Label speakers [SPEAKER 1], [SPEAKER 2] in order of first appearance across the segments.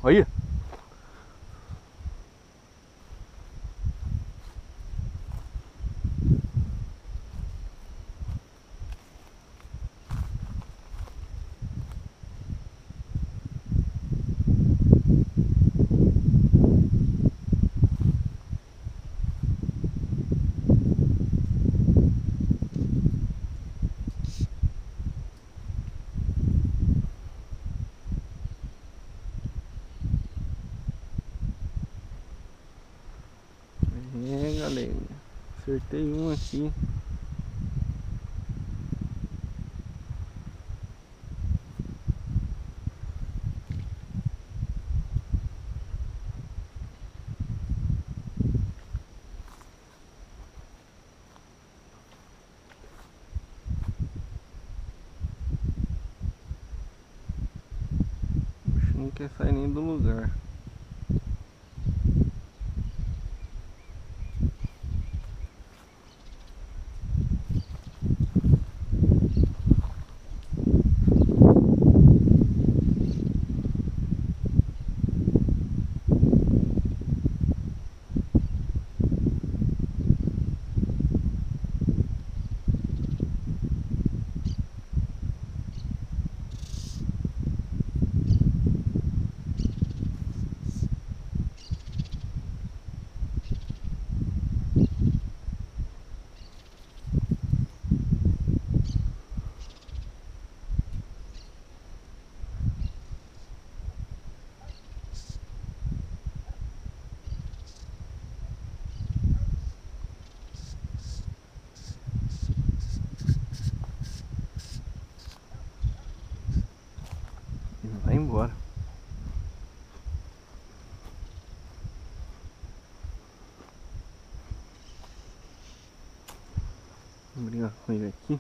[SPEAKER 1] Olha. É, galera, acertei um aqui. O bicho não quer sair nem do lugar. E vai embora. Vou brigar com ele aqui.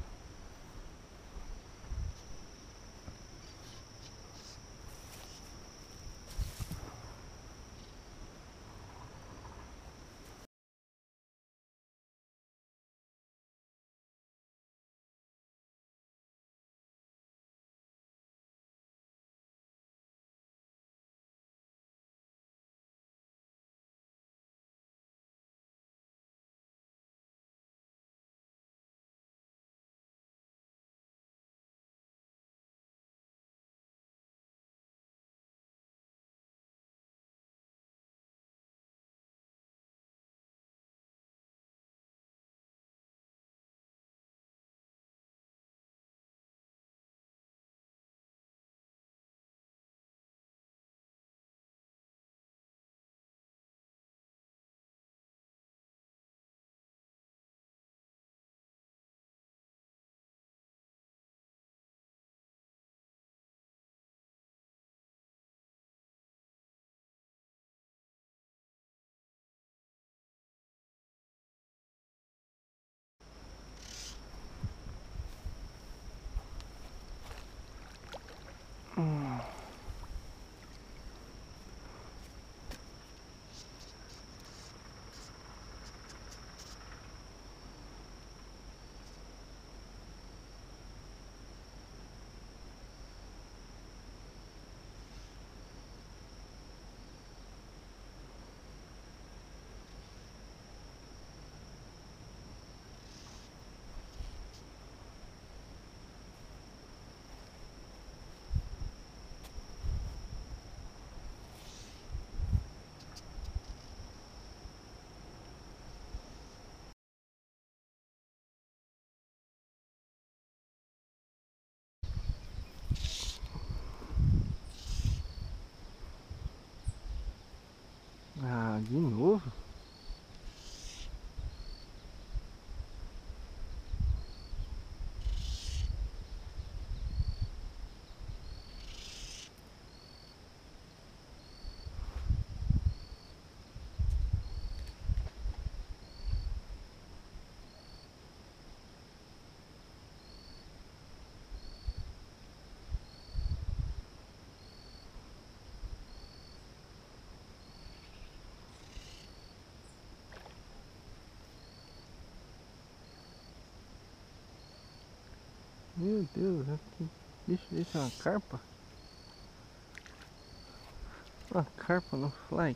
[SPEAKER 1] Ah, de novo? Meu Deus, que bicho desse é uma carpa? Uma carpa no fly.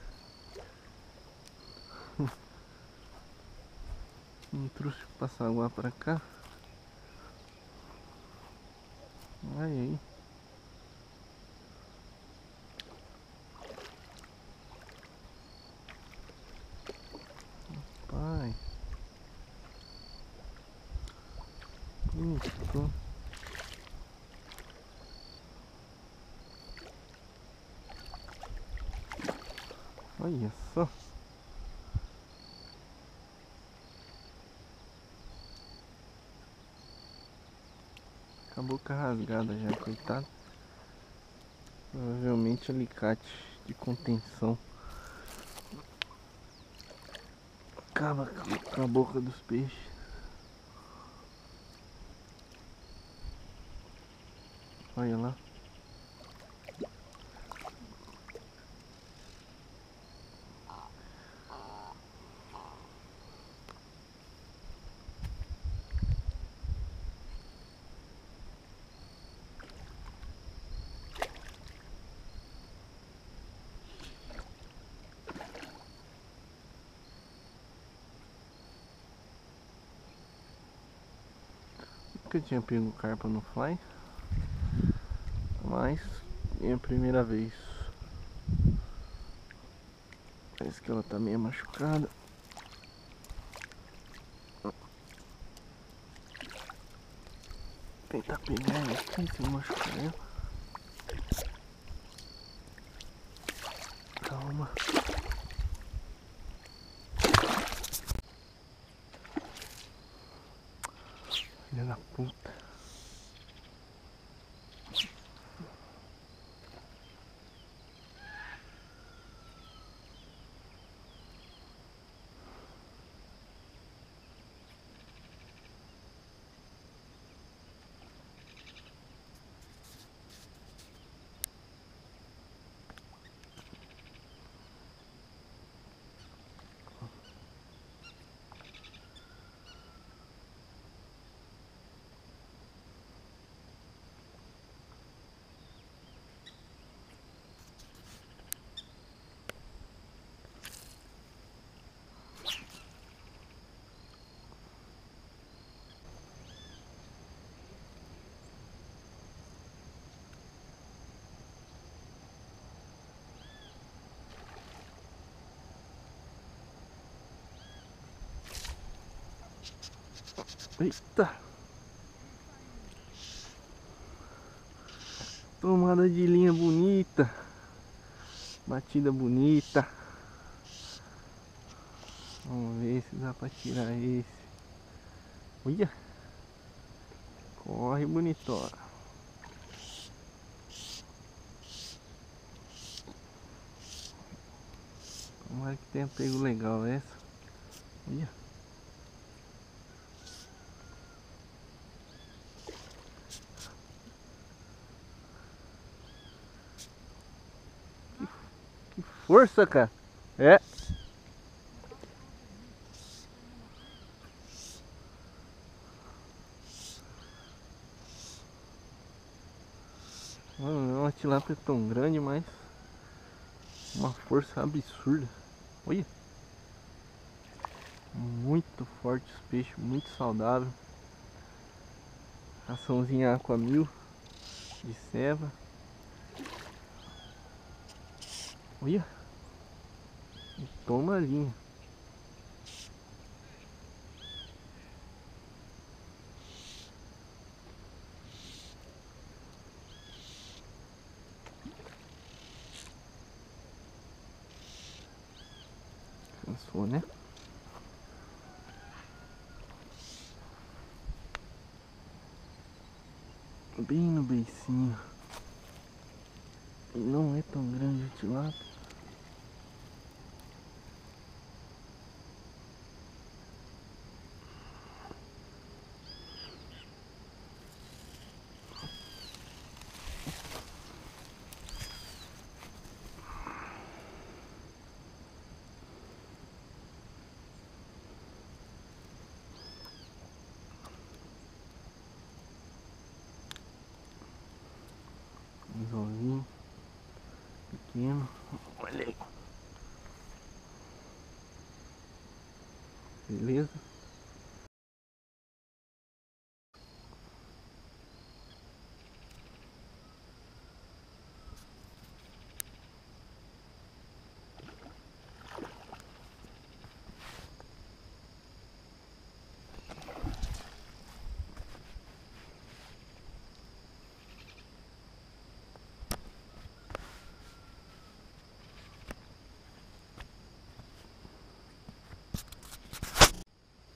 [SPEAKER 1] Não trouxe passar água pra cá. Olha aí. Pai. Isso. Olha só. A boca rasgada já, coitado. Provavelmente alicate de contenção. Acaba com a boca dos peixes. Olha lá. Nunca tinha pego carpa no fly, mas é a primeira vez. Parece que ela tá meio machucada. Tentar pegar ela aqui sem machucar ela. Calma. Filha da puta. Eita! Tomada de linha bonita. Batida bonita. Vamos ver se dá pra tirar esse. Olha! Corre bonitona. Tomara que tenha pego legal essa. Olha! Que força, cara! É! Mano, não é uma tilápia tão grande, mas uma força absurda. Olha! Muito forte os peixes, muito saudável. Raçãozinha Aqua 1000 de ceva. Olha! E toma a linha. Cansou, né? Bem no beicinho. E não é tão grande a tilápia. Anzolzinho pequeno. Olha aí. Beleza?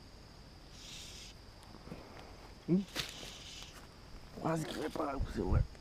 [SPEAKER 1] Quase que vai parar com o celular.